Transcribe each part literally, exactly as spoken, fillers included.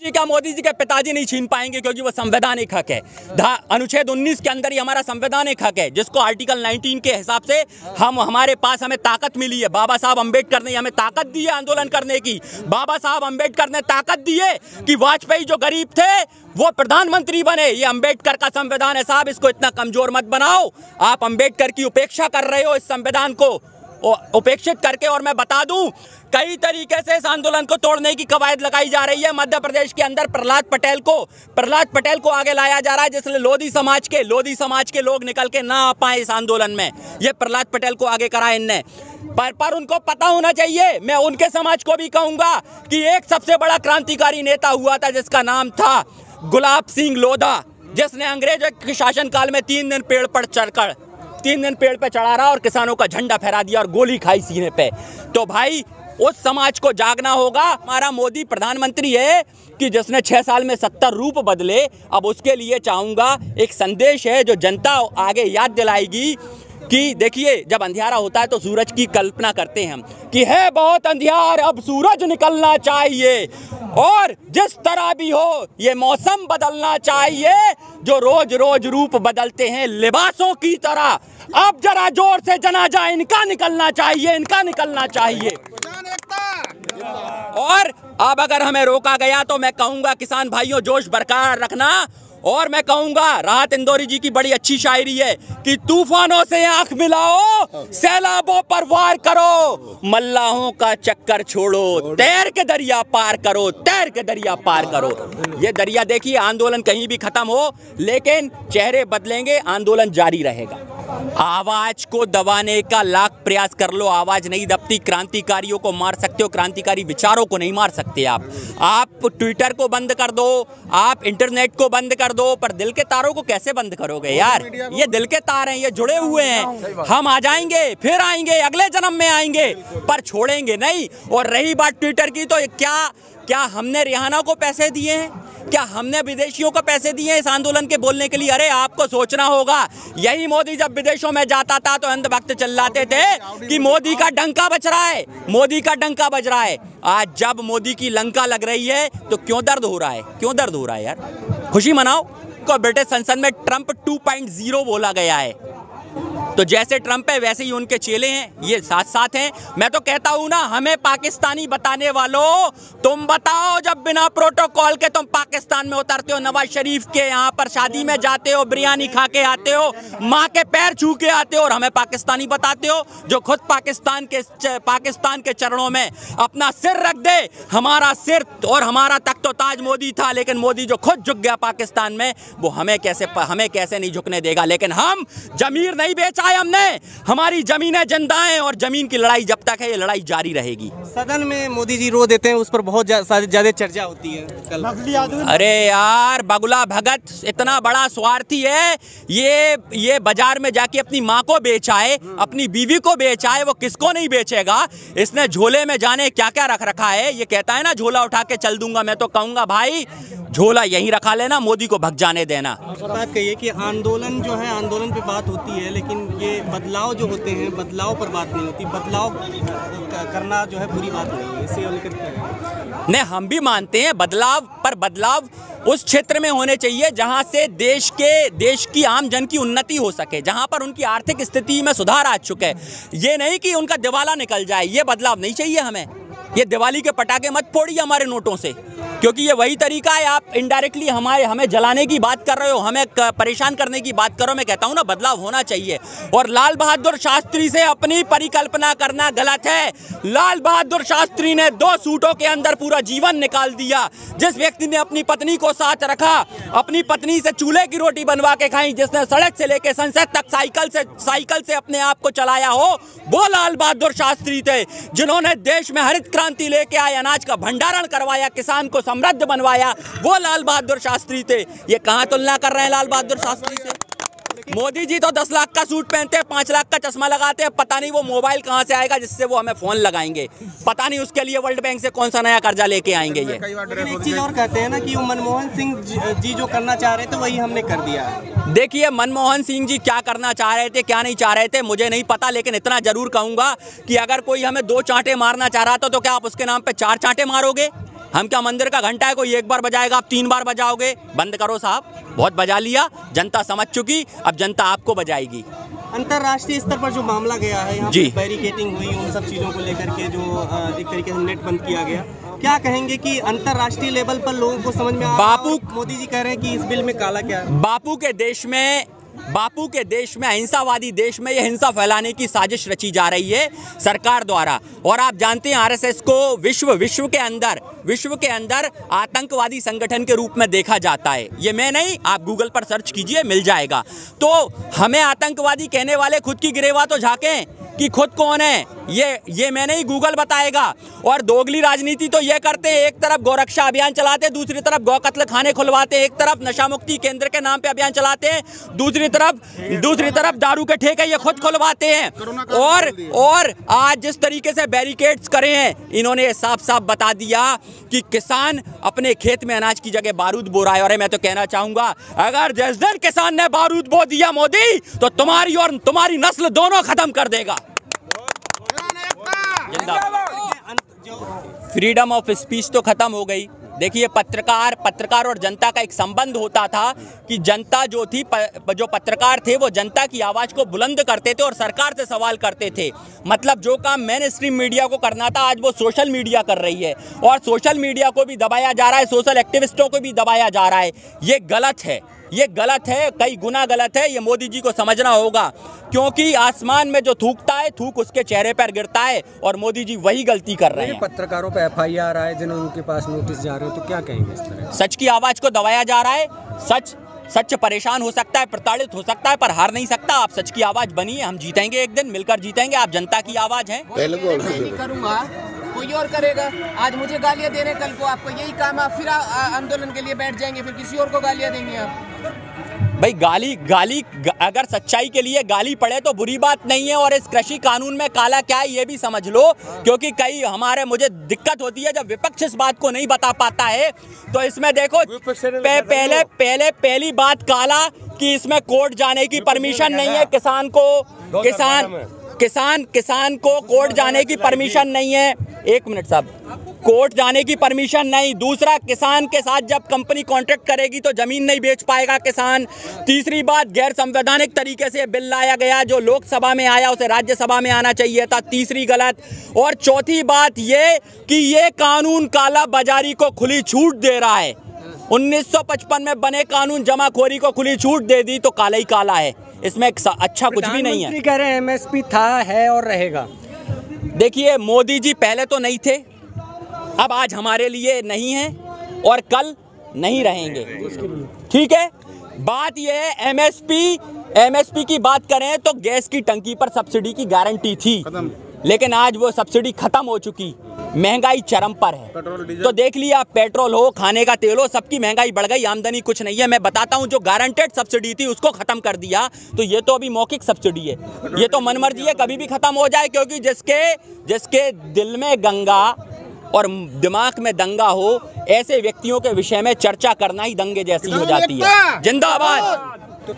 क्या मोदी जी के पिताजी नहीं छीन पाएंगे, क्योंकि वो संवैधानिक हक है। अनुच्छेद उन्नीस के अंदर ही हमारा संवैधानिक हक है, जिसको आर्टिकल उन्नीस के हिसाब से हम हमारे पास हमें ताकत मिली है। बाबा साहब अंबेडकर ने हमें ताकत दी है आंदोलन करने की। बाबा साहब अंबेडकर ने ताकत दी है कि वाजपेयी जो गरीब थे वो प्रधानमंत्री बने। ये अंबेडकर का संविधान है साहब, इसको इतना कमजोर मत बनाओ। आप अंबेडकर की उपेक्षा कर रहे हो इस संविधान को उपेक्षित करके। और मैं बता दूं, कई तरीके से इस आंदोलन को तोड़ने की कवायद लगाई जा रही है। मध्य प्रदेश के अंदर प्रहलाद पटेल को प्रहलाद पटेल को आगे लाया जा रहा है, जिससे लोधी समाज के लोधी समाज के लोग निकल के ना आ पाए इस आंदोलन में। ये प्रहलाद पटेल को आगे करा इनने, पर पर उनको पता होना चाहिए। मैं उनके समाज को भी कहूंगा कि एक सबसे बड़ा क्रांतिकारी नेता हुआ था जिसका नाम था गुलाब सिंह लोधा, जिसने अंग्रेजों के शासनकाल में तीन दिन पेड़ पर चढ़कर तीन दिन पेड़ पे चढ़ा रहा और किसानों का झंडा फहरा दिया और गोली खाई सीने पे। तो भाई उस समाज को जागना होगा। हमारा मोदी प्रधानमंत्री है कि जिसने छह साल में सत्तर रूप बदले। अब उसके लिए चाहूँगा एक संदेश है जो जनता आगे याद दिलाएगी कि देखिए, जब अंधियारा होता है तो सूरज की कल्पना करते हैं हम कि है बहुत अंधियार, अब सूरज निकलना चाहिए, और जिस तरह भी हो ये मौसम बदलना चाहिए, जो रोज रोज रूप बदलते हैं लिबासों की तरह। अब जरा जोर से जनाजा इनका निकलना चाहिए, इनका निकलना चाहिए। और अब अगर हमें रोका गया तो मैं कहूँगा किसान भाइयों, जोश बरकरार रखना। और मैं कहूँगा, राहत इंदौरी जी की बड़ी अच्छी शायरी है कि तूफानों से आंख मिलाओ, सैलाबों पर वार करो, मल्लाहों का चक्कर छोड़ो, तैर के दरिया पार करो, तैर के दरिया पार करो। ये दरिया देखिए, आंदोलन कहीं भी खत्म हो लेकिन चेहरे बदलेंगे, आंदोलन जारी रहेगा। आवाज को दबाने का लाख प्रयास कर लो, आवाज नहीं दबती। क्रांतिकारियों को मार सकते हो, क्रांतिकारी विचारों को नहीं मार सकते आप। आप ट्विटर को बंद कर दो, आप इंटरनेट को बंद कर दो, पर दिल के तारों को कैसे बंद करोगे यार? ये दिल के तार हैं, ये जुड़े हुए हैं। हम आ जाएंगे, फिर आएंगे, अगले जन्म में आएंगे, पर छोड़ेंगे नहीं। और रही बात ट्विटर की, तो क्या क्या हमने रिहाना को पैसे दिए हैं? क्या हमने विदेशियों को पैसे दिए इस आंदोलन के बोलने के लिए? अरे आपको सोचना होगा। यही मोदी जब विदेशों में जाता था तो अंधभक्त चिल्लाते थे कि मोदी का डंका बज रहा है, मोदी का डंका बज रहा है। आज जब मोदी की लंका लग रही है तो क्यों दर्द हो रहा है? क्यों दर्द हो रहा है यार? खुशी मनाओ को ब्रिटिश संसद में ट्रंप टू पॉइंट ज़ीरो बोला गया है। तो जैसे ट्रंप है वैसे ही उनके चेले हैं, ये साथ साथ हैं। मैं तो कहता हूं ना, हमें पाकिस्तानी बताने वालों, तुम बताओ जब बिना प्रोटोकॉल के तुम पाकिस्तान में उतरते हो, नवाज शरीफ के यहाँ पर शादी में जाते हो, बिरयानी खा के आते हो, माँ के पैर छू के आते हो, और हमें पाकिस्तानी बताते हो जो खुद पाकिस्तान के पाकिस्तान के चरणों में अपना सिर रख दे। हमारा सिर और हमारा तख्तो ताज मोदी था, लेकिन मोदी जो खुद झुक गया पाकिस्तान में, वो हमें कैसे हमें कैसे नहीं झुकने देगा। लेकिन हम जमीर नहीं बेचा हमने, हमारी जमीनें जिंदा हैं, और जमीन की लड़ाई जब तक है ये लड़ाई जारी रहेगी। सदन में मोदी जी रो देते हैं, उस पर बहुत ज्यादा चर्चा होती है कल। अरे यार, बगुला भगत इतना बड़ा स्वार्थी है, ये ये बाजार में जाके अपनी माँ को बेचाए, अपनी बीवी को बेचाए, वो किसको नहीं बेचेगा? इसने झोले में जाने क्या क्या रख रखा है। ये कहता है ना झोला उठा के चल दूंगा। मैं तो कहूंगा भाई झोला यहीं रखा लेना, मोदी को भग जाने देना। बात कहिए कि आंदोलन जो है, आंदोलन पे बात होती है, लेकिन ये बदलाव जो होते हैं, बदलाव पर बात नहीं होती। बदलाव करना जो है बुरी बात नहीं है, इसे लेकर नहीं, हम भी मानते हैं बदलाव, पर बदलाव उस क्षेत्र में होने चाहिए जहां से देश के देश की आम जन की उन्नति हो सके, जहां पर उनकी आर्थिक स्थिति में सुधार आ चुके हैं। ये नहीं कि उनका दिवाला निकल जाए, ये बदलाव नहीं चाहिए हमें। ये दिवाली के पटाखे मत फोड़िए हमारे नोटों से, क्योंकि ये वही तरीका है। आप इनडायरेक्टली हमारे हमें जलाने की बात कर रहे हो, हमें परेशान करने की बात करो। मैं कहता हूँ ना, बदलाव होना चाहिए। और लाल बहादुर शास्त्री से अपनी परिकल्पना करना गलत है। लाल बहादुर शास्त्री ने दो सूटों के अंदर पूरा जीवन निकाल दिया। जिस व्यक्ति ने अपनी पत्नी को साथ रखा, अपनी पत्नी से चूल्हे की रोटी बनवा के खाई, जिसने सड़क से लेकर संसद तक साइकिल से साइकिल से अपने आप को चलाया हो, वो लाल बहादुर शास्त्री थे। जिन्होंने देश में हरित क्रांति लेके आए, अनाज का भंडारण करवाया, किसान को समृद्ध बनवाया, वो लाल बहादुर शास्त्री थे। ये कहाँ तुलना कर रहे हैं लाल बहादुर शास्त्री से? मोदी जी तो दस लाख का सूट पहनते हैं, पाँच लाख का चश्मा लगाते हैं। पता नहीं वो मोबाइल कहाँ से आएगा जिससे वो हमें फोन लगाएंगे। पता नहीं उसके लिए वर्ल्ड बैंक से कौन सा नया कर्जा लेके आएंगे। ये एक चीज और कहते हैं ना कि मनमोहन सिंह जी जो करना चाह रहे थे वही हमने कर दिया। देखिए, मनमोहन सिंह जी क्या करना चाह रहे थे, क्या नहीं चाह रहे थे, मुझे नहीं पता, लेकिन इतना जरूर कहूंगा कि अगर कोई हमें दो चांटे मारना चाह रहा था तो क्या आप उसके नाम पे चार चांटे मारोगे? हम क्या मंदिर का घंटा है कोई एक बार बजाएगा आप तीन बार बजाओगे? बंद करो साहब, बहुत बजा लिया, जनता समझ चुकी, अब जनता आपको बजाएगी। अंतर्राष्ट्रीय स्तर पर जो मामला गया है, यहाँ पर बैरिकेटिंग हुई, उन सब चीज़ों को लेकर के जो एक तरीके से नेट बंद किया गया, क्या कहेंगे कि अंतर्राष्ट्रीय लेवल पर लोगों को समझ में आ रहा है? बापू मोदी जी कह रहे हैं कि इस बिल में काला क्या है? बापू के देश में बापू के देश में अहिंसावादी देश में यह हिंसा फैलाने की साजिश रची जा रही है सरकार द्वारा। और आप जानते हैं आरएसएस को विश्व विश्व के अंदर विश्व के अंदर आतंकवादी संगठन के रूप में देखा जाता है। ये मैं नहीं, आप गूगल पर सर्च कीजिए, मिल जाएगा। तो हमें आतंकवादी कहने वाले खुद की गिरेवा तो झांकें कि खुद कौन है, ये ये मैं नहीं, गूगल बताएगा। और दोगली राजनीति तो ये करते हैं, एक तरफ गौरक्षा अभियान चलाते हैं, दूसरी तरफ गौ कत्ल खाने खुलवाते हैं, एक तरफ नशा मुक्ति केंद्र के नाम पे अभियान चलाते हैं, दूसरी तरफ दूसरी तरफ दारू के ठेके ये खुद खुलवाते हैं। और और आज जिस तरीके से बैरिकेड्स करे हैं, इन्होंने साफ साफ बता दिया कि किसान अपने खेत में अनाज की जगह बारूद बो रहा है। और मैं तो कहना चाहूंगा, अगर जिस दिन किसान ने बारूद बो दिया मोदी, तो तुम्हारी और तुम्हारी नस्ल दोनों खत्म कर देगा। फ्रीडम ऑफ स्पीच तो खत्म हो गई। देखिए, पत्रकार पत्रकार और जनता का एक संबंध होता था कि जनता जो थी, प, जो पत्रकार थे वो जनता की आवाज़ को बुलंद करते थे और सरकार से सवाल करते थे। मतलब जो काम मेन स्ट्रीम मीडिया को करना था, आज वो सोशल मीडिया कर रही है। और सोशल मीडिया को भी दबाया जा रहा है, सोशल एक्टिविस्टों को भी दबाया जा रहा है। ये गलत है, ये गलत है, कई गुना गलत है। ये मोदी जी को समझना होगा, क्योंकि आसमान में जो थूकता है, थूक उसके चेहरे पर गिरता है। और मोदी जी वही गलती कर रहे हैं। पत्रकारों पे एफ आई आर आए जिन्होंने उनके पास नोटिस जा रहे हैं, तो क्या कहेंगे इस तरह? सच की आवाज़ को दबाया जा रहा है। सच सच परेशान हो सकता है, प्रताड़ित हो सकता है, पर हार नहीं सकता। आप सच की आवाज़ बनिए, हम जीतेंगे, एक दिन मिलकर जीतेंगे। आप जनता की आवाज़ हैं। करूँगा, कोई और करेगा। आज मुझे गालियाँ दे रहे हैं, कल को आपको यही काम, आप फिर आंदोलन के लिए बैठ जाएंगे, फिर किसी और को गालियाँ देंगे आप। भाई गाली गाली अगर सच्चाई के लिए गाली पड़े तो बुरी बात नहीं है। और इस कृषि कानून में काला क्या है ये भी समझ लो, क्योंकि कई हमारे मुझे दिक्कत होती है जब विपक्ष इस बात को नहीं बता पाता है। तो इसमें देखो, पे, पहले पहले पहली बात काला कि इसमें कोर्ट जाने की परमिशन नहीं है। किसान को किसान किसान किसान को कोर्ट जाने की परमिशन नहीं है। एक मिनट साहब, कोर्ट जाने की परमिशन नहीं। दूसरा, किसान के साथ जब कंपनी कॉन्ट्रैक्ट करेगी तो जमीन नहीं बेच पाएगा किसान। तीसरी बात, गैर संवैधानिक तरीके से बिल लाया गया, जो लोकसभा में आया उसे राज्यसभा में आना चाहिए था, तीसरी गलत। और चौथी बात ये कि ये कानून काला बाजारी को खुली छूट दे रहा है। उन्नीस सौ पचपन में बने कानून जमाखोरी को खुली छूट दे दी, तो काला ही काला है, इसमें अच्छा कुछ भी नहीं है। कह रहे हैं एम एस पी था, है और रहेगा। देखिए, मोदी जी पहले तो नहीं थे, अब आज हमारे लिए नहीं है और कल नहीं रहेंगे। ठीक है, बात यह है, एमएसपी एमएसपी की बात करें तो गैस की टंकी पर सब्सिडी की गारंटी थी, लेकिन आज वो सब्सिडी खत्म हो चुकी। महंगाई चरम पर है। तो देख लिया, पेट्रोल हो, खाने का तेल हो, सबकी महंगाई बढ़ गई, आमदनी कुछ नहीं है। मैं बताता हूं, जो गारंटेड सब्सिडी थी उसको खत्म कर दिया। तो ये तो अभी मौखिक सब्सिडी है, ये तो मनमर्जी है, कभी भी खत्म हो जाए। क्योंकि जिसके जिसके दिल में गंगा और दिमाग में दंगा हो, ऐसे व्यक्तियों के विषय में चर्चा करना ही दंगे जैसी हो जाती है। जिंदाबाद।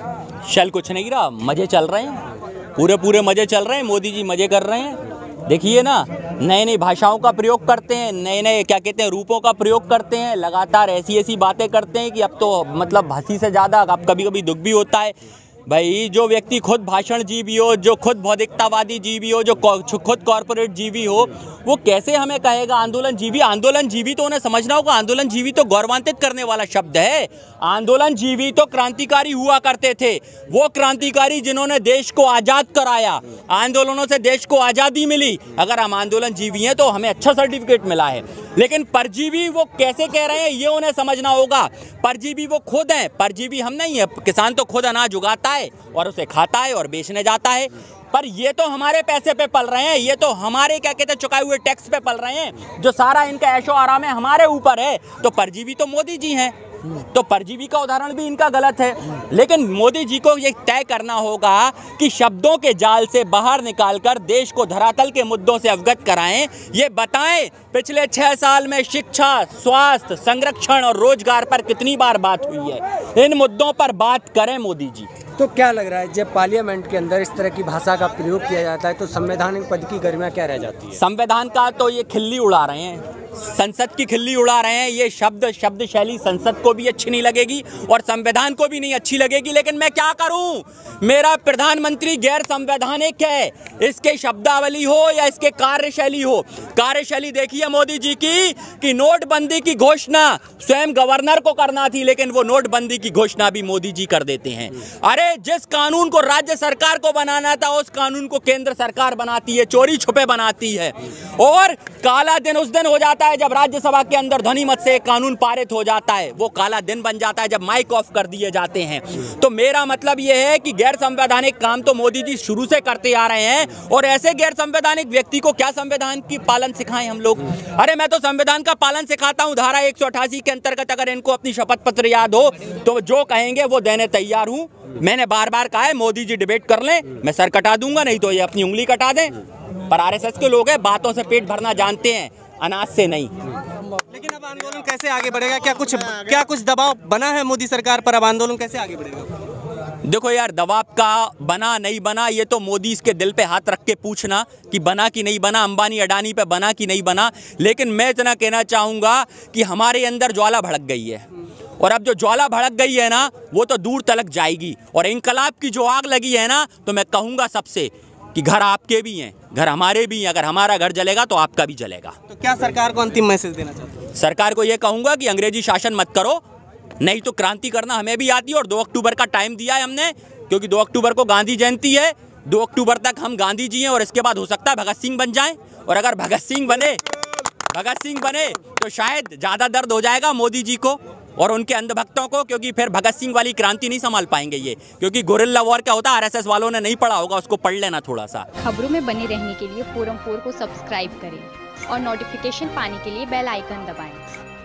शल कुछ नहीं रहा, मजे चल रहे हैं, पूरे पूरे मजे चल रहे हैं। मोदी जी मजे कर रहे हैं। देखिए ना, नए नई भाषाओं का प्रयोग करते हैं, नए नए क्या कहते हैं रूपों का प्रयोग करते हैं, लगातार ऐसी ऐसी बातें करते हैं कि अब तो मतलब हंसी से ज़्यादा अब कभी कभी दुख भी होता है। भाई, जो व्यक्ति खुद भाषण जीवी हो, जो खुद बौद्धिकतावादी जीवी हो, जो खुद कॉर्पोरेट जीवी हो, वो कैसे हमें कहेगा आंदोलन जीवी? आंदोलन जीवी तो उन्हें समझना होगा, आंदोलन जीवी तो गौरवान्वित करने वाला शब्द है। आंदोलन जीवी तो क्रांतिकारी हुआ करते थे, वो क्रांतिकारी जिन्होंने देश को आज़ाद कराया, आंदोलनों से देश को आज़ादी मिली। अगर हम आंदोलन जीवी हैं तो हमें अच्छा सर्टिफिकेट मिला है। लेकिन परजीवी वो कैसे कह रहे हैं ये उन्हें समझना होगा। परजीवी वो खुद हैं, परजीवी हम नहीं है। किसान तो खुद अनाज उगाता है और उसे खाता है और बेचने जाता है, पर ये तो हमारे पैसे पे पल रहे हैं, ये तो हमारे क्या कहते हैं चुकाए हुए टैक्स पे पल रहे हैं, जो सारा इनका ऐशो आराम है हमारे ऊपर है। तो परजीवी तो मोदी जी हैं, तो परजीवी का उदाहरण भी इनका गलत है। लेकिन मोदी जी को ये तय करना होगा कि शब्दों के जाल से बाहर निकालकर देश को धरातल के मुद्दों से अवगत कराएं। ये बताएं, पिछले छह साल में शिक्षा, स्वास्थ्य, संरक्षण और रोजगार पर कितनी बार बात हुई है। इन मुद्दों पर बात करें मोदी जी। तो क्या लग रहा है, जब पार्लियामेंट के अंदर इस तरह की भाषा का प्रयोग किया जाता है तो संवैधानिक पद की गरिमा क्या रह जाती है? संविधान का तो ये खिल्ली उड़ा रहे हैं। संसद की खिल्ली उड़ा रहे हैं। ये शब्द शब्द शैली संसद को भी अच्छी नहीं लगेगी और संविधान को भी नहीं अच्छी लगेगी, लेकिन मैं क्या करूं? मेरा प्रधानमंत्री गैर संवैधानिक है, इसके शब्दावली हो या इसके कार्यशैली हो। कार्यशैली देखिए मोदी जी की कि नोटबंदी की घोषणा स्वयं गवर्नर को करना थी, लेकिन वो नोटबंदी की घोषणा भी मोदी जी कर देते हैं। अरे जिस कानून को राज्य सरकार को बनाना था उस कानून को केंद्र सरकार बनाती है, चोरी छुपे बनाती है। और काला दिन उस दिन हो जाता है जब राज्यसभा के अंदर ध्वनि मत से एक कानून पारित हो जाता है, वो काला दिन बन जाता है जब माइक ऑफ कर दिए जाते हैं। तो मेरा मतलब ये है कि गैर संवैधानिक काम तो मोदी जी शुरू से करते आ रहे हैं, और ऐसे गैर संवैधानिक व्यक्ति को क्या संविधान की पालन सिखाएं हम लोग? अरे मैं तो संविधान का पालन सिखाता हूं। धारा एक सौ अठासी के अंतर्गत अगर इनको अपनी शपथ पत्र याद हो तो जो कहेंगे वो देने तैयार हूं। मैंने बार बार कहा है मोदी जी डिबेट कर लें, मैं सर कटा दूंगा, नहीं तो ये अपनी उंगली कटा दें। पर आरएसएस के लोग हैं, बातों से पेट भरना जानते हैं, अनाज से नहीं। लेकिन अब आंदोलन कैसे आगे बढ़ेगा? क्या कुछ क्या कुछ दबाव बना है मोदी सरकार पर? अब आंदोलन कैसे आगे बढ़ेगा? देखो यार, दबाव का बना नहीं बना ये तो मोदी इसके दिल पे हाथ रख के पूछना कि बना कि नहीं बना, अंबानी अडानी पे बना कि नहीं बना। लेकिन मैं इतना कहना चाहूँगा कि हमारे अंदर ज्वाला भड़क गई है, और अब जो ज्वाला भड़क गई है ना वो तो दूर तलक जाएगी। और इंकलाब की जो आग लगी है ना, तो मैं कहूँगा सबसे कि घर आपके भी हैं, घर हमारे भी हैं। अगर हमारा घर जलेगा तो आपका भी जलेगा। तो क्या सरकार को अंतिम मैसेज देना चाहते हैं? सरकार को ये कहूँगा कि अंग्रेजी शासन मत करो, नहीं तो क्रांति करना हमें भी आती है। और दो अक्टूबर का टाइम दिया है हमने, क्योंकि दो अक्टूबर को गांधी जयंती है। दो अक्टूबर तक हम गांधी जी हैं, और इसके बाद हो सकता है भगत सिंह बन जाएं। और अगर भगत सिंह बने भगत सिंह बने तो शायद ज़्यादा दर्द हो जाएगा मोदी जी को और उनके अंधभक्तों को, क्योंकि फिर भगत सिंह वाली क्रांति नहीं संभाल पाएंगे ये। क्योंकि गोरिल्ला वॉर क्या होता है आरएसएस वालों ने नहीं पढ़ा होगा, उसको पढ़ लेना थोड़ा सा। खबरों में बने रहने के लिए फोरम फोर को सब्सक्राइब करें और नोटिफिकेशन पाने के लिए बेल आइकन दबाएं।